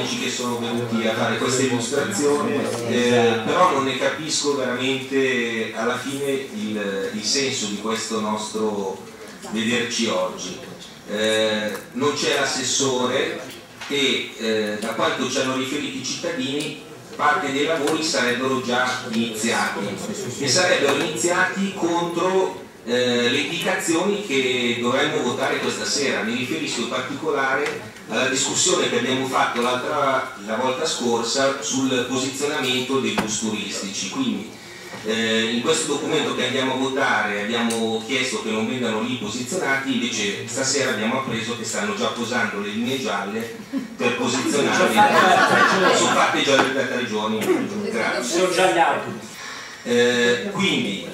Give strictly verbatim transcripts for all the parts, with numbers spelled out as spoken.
amici che sono venuti a fare questa illustrazione, eh, però non ne capisco veramente alla fine il, il senso di questo nostro vederci oggi. Eh, non c'è l'assessore e eh, da quanto ci hanno riferito i cittadini parte dei lavori sarebbero già iniziati e sarebbero iniziati contro eh, le indicazioni che dovremmo votare questa sera. Mi riferisco in particolare alla discussione che abbiamo fatto l'altra la volta scorsa sul posizionamento dei bus turistici. Quindi eh, in questo documento che andiamo a votare abbiamo chiesto che non vengano lì posizionati, invece stasera abbiamo appreso che stanno già posando le linee gialle per posizionarli. Sono fatte già da tre giorni. Grazie. Sono già gli autobus. Eh, quindi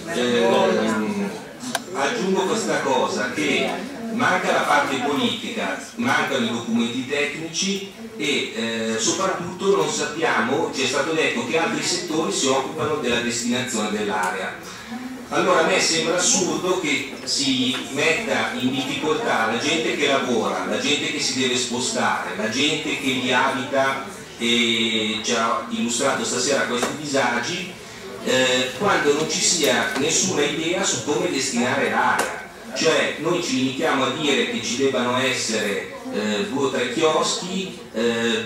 ehm, aggiungo questa cosa, che manca la parte politica, mancano i documenti tecnici e eh, soprattutto non sappiamo, ci è stato detto che altri settori si occupano della destinazione dell'area. Allora a me sembra assurdo che si metta in difficoltà la gente che lavora, la gente che si deve spostare, la gente che li abita e ci ha illustrato stasera questi disagi, eh, quando non ci sia nessuna idea su come destinare l'area. Cioè noi ci limitiamo a dire che ci debbano essere eh, due o tre chioschi, eh,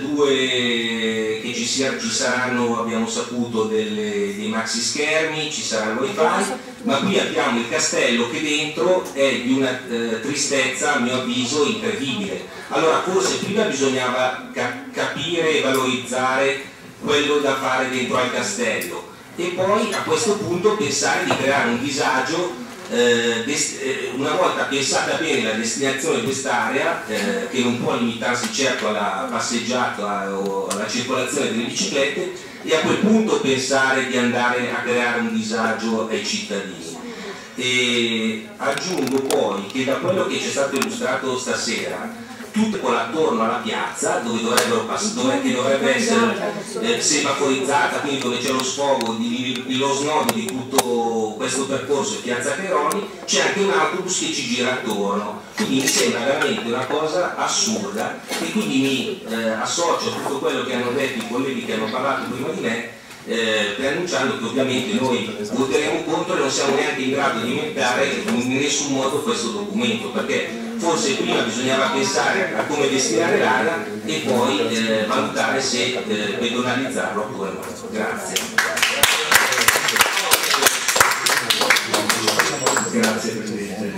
due che ci, sia, ci saranno, abbiamo saputo, delle, dei maxi schermi, ci sarà il wifi, ma qui abbiamo il castello che dentro è di una eh, tristezza, a mio avviso, incredibile. Allora forse prima bisognava ca capire e valorizzare quello da fare dentro al castello e poi a questo punto pensare di creare un disagio. Eh, una volta pensata bene la destinazione di quest'area, eh, che non può limitarsi certo alla passeggiata o alla circolazione delle biciclette, e a quel punto pensare di andare a creare un disagio ai cittadini. E aggiungo poi che da quello che ci è stato illustrato stasera, tutto attorno alla piazza, dove, dovrebbero dove che dovrebbe essere eh, semaforizzata, quindi dove c'è lo sfogo, di, di, lo snodo di tutto questo percorso in piazza Peroni, c'è anche un autobus che ci gira attorno. Quindi mi sembra veramente una cosa assurda e quindi mi eh, associo a tutto quello che hanno detto i colleghi che hanno parlato prima di me, eh, preannunciando che ovviamente noi voteremo contro e non siamo neanche in grado di emendare in nessun modo questo documento, perché forse prima bisognava pensare a come destinare l'area e poi eh, valutare se eh, pedonalizzarlo oppure no. Grazie. Grazie Presidente.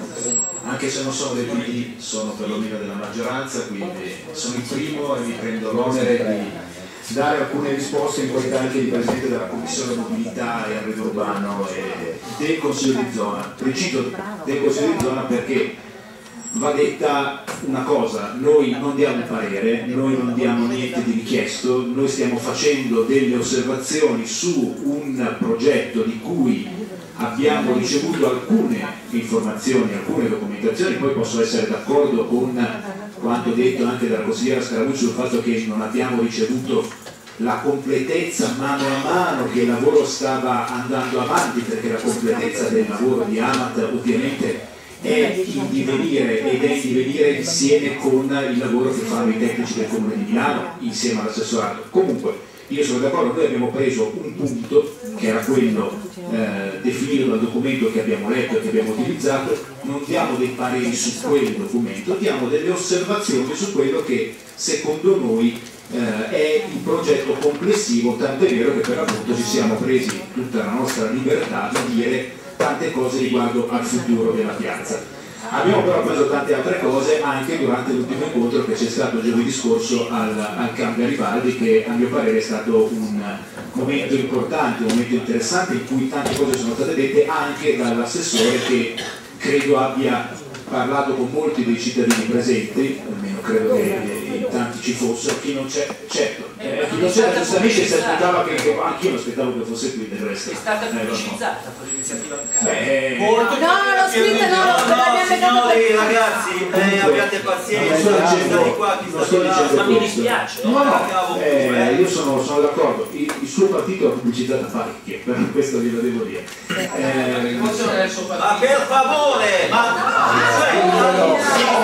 Anche se non sono del P D, sono perlomeno della maggioranza, quindi sono il primo e mi prendo l'onere di dare alcune risposte in qualità anche di Presidente della Commissione Mobilità e Arredo Urbano e del Consiglio di Zona. Preciso del Consiglio di Zona perché va detta una cosa: noi non diamo un parere, noi non diamo niente di richiesto, noi stiamo facendo delle osservazioni su un progetto di cui abbiamo ricevuto alcune informazioni, alcune documentazioni. Poi posso essere d'accordo con quanto detto anche dalla consigliera Scaramucci sul fatto che non abbiamo ricevuto la completezza mano a mano che il lavoro stava andando avanti, perché la completezza del lavoro di Amat ovviamente è in divenire ed è in divenire insieme con il lavoro che fanno i tecnici del Comune di Milano insieme all'assessorato. Comunque io sono d'accordo, noi abbiamo preso un punto che era quello eh, definito dal documento che abbiamo letto e che abbiamo utilizzato, non diamo dei pareri su quel documento, diamo delle osservazioni su quello che secondo noi eh, è il progetto complessivo, tant'è vero che per l'appunto ci siamo presi tutta la nostra libertà di dire tante cose riguardo al futuro della piazza. Abbiamo però preso tante altre cose anche durante l'ultimo incontro che c'è stato giovedì scorso al, al Camp Garibaldi, che a mio parere è stato un momento importante, un momento interessante in cui tante cose sono state dette anche dall'assessore, che credo abbia parlato con molti dei cittadini presenti, almeno credo che in tanti ci fossero. Chi non c'è, certo, eh, chi non c'era giustamente si aspettava che, che anch'io mi aspettavo che fosse qui, del resto è stata eh, pubblicizzata quell'iniziativa locale. No, l'ho scritta, no, no, l'abbiamo signori ragazzi, eh, abbiate pazienza, state qua, chi sta là, ma mi dispiace. No, no, eh, io sono, sono d'accordo, il, il suo partito ha pubblicizzato parecchie, per questo glielo devo dire. Eh, ma per favore, ma lei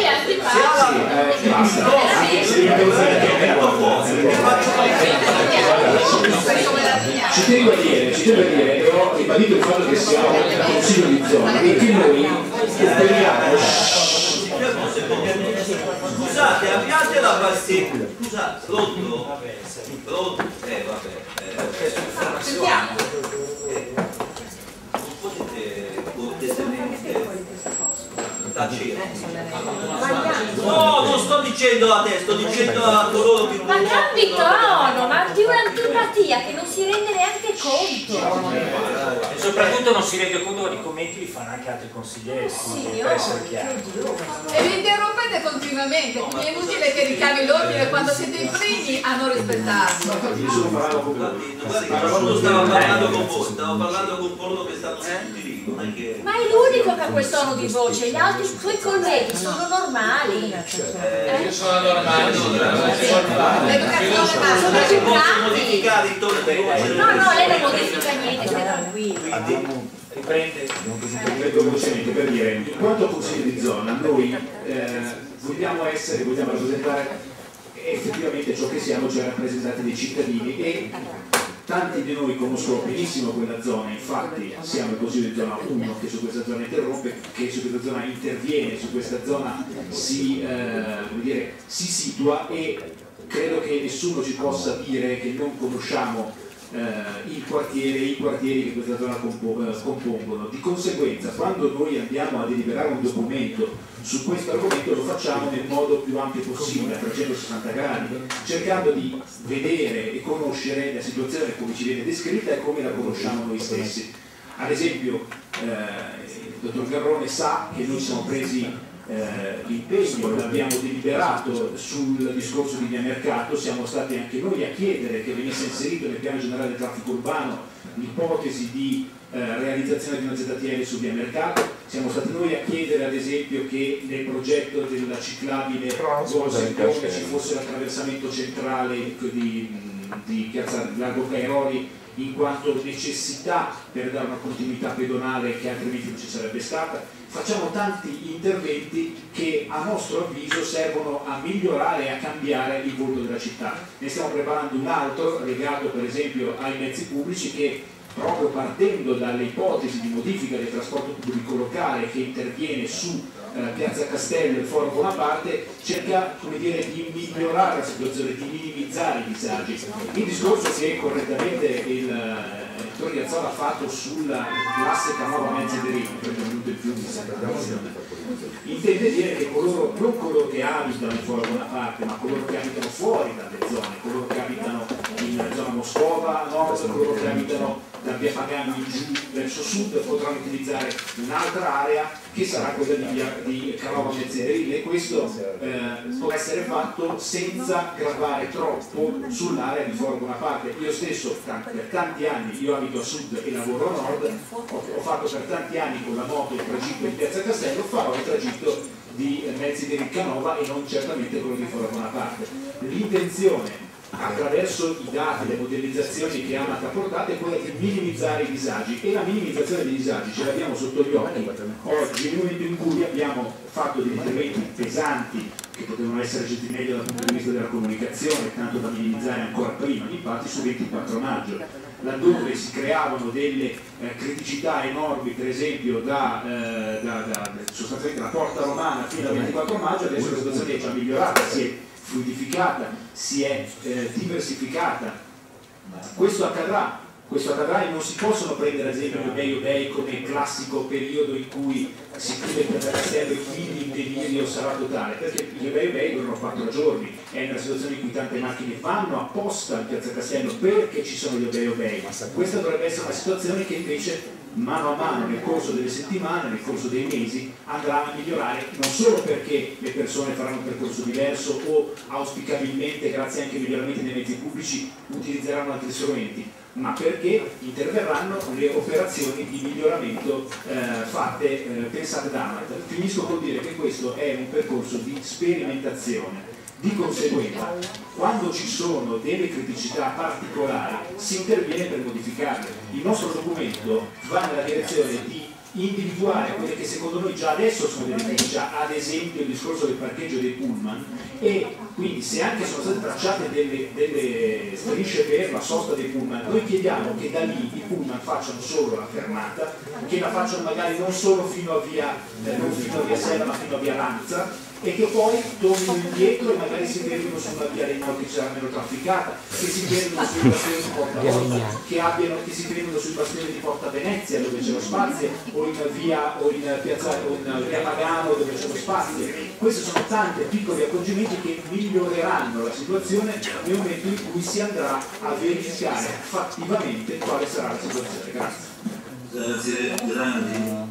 lei è antipatico. Basta. Ci tengo a dire, ci tengo a dire, e ho ribadito il fatto che siamo un consiglio di zona e che noi operiamo. Scusate, abbiate la pazienza. Scusate, pronto? Pronto? Eh vabbè. Sentiamo. Non potete cortesemente tacere. No, non sto dicendo a te, sto dicendo a coloro che... Ma cambi tono, ma di un'antipatia che non si rende neanche conto. E soprattutto non si rende conto che i commenti li fanno anche altri consiglieri, per essere chiari. E vi interrompete continuamente, quindi è inutile che ricavi l'ordine quando siete i primi a non rispettarlo. Io sono bravo con voi. Guardi, quando stavo parlando con voi, stavo parlando con coloro che stanno seduti lì, non è che... Ma è l'unico che ha quel tono di voce, gli altri suoi colleghi sono normali. Io sono normale, L'educazione Sono basta. educati. modificare il tono di voce. No, no, lei non modifica niente, stai tranquillo. Riprende. Ripeto velocemente per dire, in quanto consiglio di zona, noi eh, vogliamo essere, vogliamo rappresentare effettivamente ciò che siamo, cioè rappresentanti dei cittadini, e tanti di noi conoscono benissimo quella zona. Infatti siamo il consiglio di zona uno che su questa zona interrompe, che su questa zona interviene, su questa zona si, eh, come dire, si situa, e credo che nessuno ci possa dire che non conosciamo eh, il quartiere, i quartieri che questa zona compo eh, compongono. Di conseguenza, quando noi andiamo a deliberare un documento su questo argomento, lo facciamo nel modo più ampio possibile, a trecentosessanta gradi, cercando di vedere e conoscere la situazione come ci viene descritta e come la conosciamo noi stessi. Ad esempio, eh, il dottor Garrone sa che noi siamo presi Eh, l'impegno, l'abbiamo deliberato sul discorso di via Mercato, siamo stati anche noi a chiedere che venisse inserito nel piano generale del traffico urbano l'ipotesi di eh, realizzazione di una Z T L su via Mercato, siamo stati noi a chiedere ad esempio che nel progetto della ciclabile Golsentone ci fosse l'attraversamento centrale di, di Piazza Largo Cairoli, in quanto necessità per dare una continuità pedonale che altrimenti non ci sarebbe stata. Facciamo tanti interventi che a nostro avviso servono a migliorare e a cambiare il volto della città. Ne stiamo preparando un altro legato per esempio ai mezzi pubblici, che proprio partendo dalle ipotesi di modifica del trasporto pubblico locale che interviene su eh, Piazza Castello e Foro Bonaparte, cerca, come dire, di migliorare la situazione, di minimizzare i disagi. Il discorso che correttamente il Ettore Riazzola ha fatto sulla classe Canova Mezzi Derivo, trenta minuti in più di intende dire che coloro, non coloro che abitano in Foro Bonaparte, ma coloro che abitano fuori dalle zone, coloro che abitano in zona Moscova nord, coloro che abitano da via Pagani in giù verso sud, potranno utilizzare un'altra area che sarà quella di, via, di Canova Mezzerile, e questo eh, può essere fatto senza gravare troppo sull'area di Foro Bonaparte. Io stesso per tanti anni, io abito a sud e lavoro a nord, ho, ho fatto per tanti anni con la moto il tragitto in Piazza Castello, farò il tragitto di mezzi di Riccanova e non certamente quello di Foro Bonaparte. L'intenzione attraverso i dati, le modellizzazioni che AMAT ha portato è quella di minimizzare i disagi, e la minimizzazione dei disagi ce l'abbiamo sotto gli occhi oggi, nel momento in cui abbiamo fatto degli interventi pesanti che potevano essere gestiti meglio dal punto di vista della comunicazione, tanto da minimizzare ancora prima gli impatti su ventiquattro maggio, laddove si creavano delle eh, criticità enormi, per esempio da, eh, da, da sostanzialmente la Porta Romana fino al ventiquattro maggio. Adesso la situazione è già migliorata, si è fluidificata, si è eh, diversificata. Questo accadrà, questo accadrà e non si possono prendere ad esempio gli Obei Obei come classico periodo in cui si chiude Piazza Castello e quindi il delirio sarà totale, perché gli Obei Obei durano quattro giorni, è una situazione in cui tante macchine vanno apposta a Piazza Castello perché ci sono gli Obei Obei. Questa dovrebbe essere una situazione che invece mano a mano nel corso delle settimane, nel corso dei mesi andrà a migliorare, non solo perché le persone faranno un percorso diverso o auspicabilmente grazie anche ai miglioramenti nei mezzi pubblici utilizzeranno altri strumenti, ma perché interverranno le operazioni di miglioramento eh, fatte, eh, pensate da AMAT. Finisco con dire che questo è un percorso di sperimentazione. Di conseguenza, quando ci sono delle criticità particolari, si interviene per modificarle. Il nostro documento va nella direzione di individuare quelle che secondo noi già adesso sono delle criticità, ad esempio il discorso del parcheggio dei pullman, e quindi se anche sono state tracciate delle, delle strisce per la sosta dei pullman, noi chiediamo che da lì i pullman facciano solo la fermata, che la facciano magari non solo fino a via, eh, non fino a via Sella ma fino a via Lanza, e che poi tornino indietro e magari si fermino su una via Reynolds che sarà meno trafficata, che si fermino sui bastioni di Porta Volta, che, abbiano, che si fermino sui bastioni di Porta Venezia dove c'è lo spazio, o in via, o in piazza, o in via Magano dove c'è lo spazio. Questi sono tanti piccoli accorgimenti che miglioreranno la situazione nel momento in cui si andrà a verificare fattivamente quale sarà la situazione. Grazie. Grazie Grandi.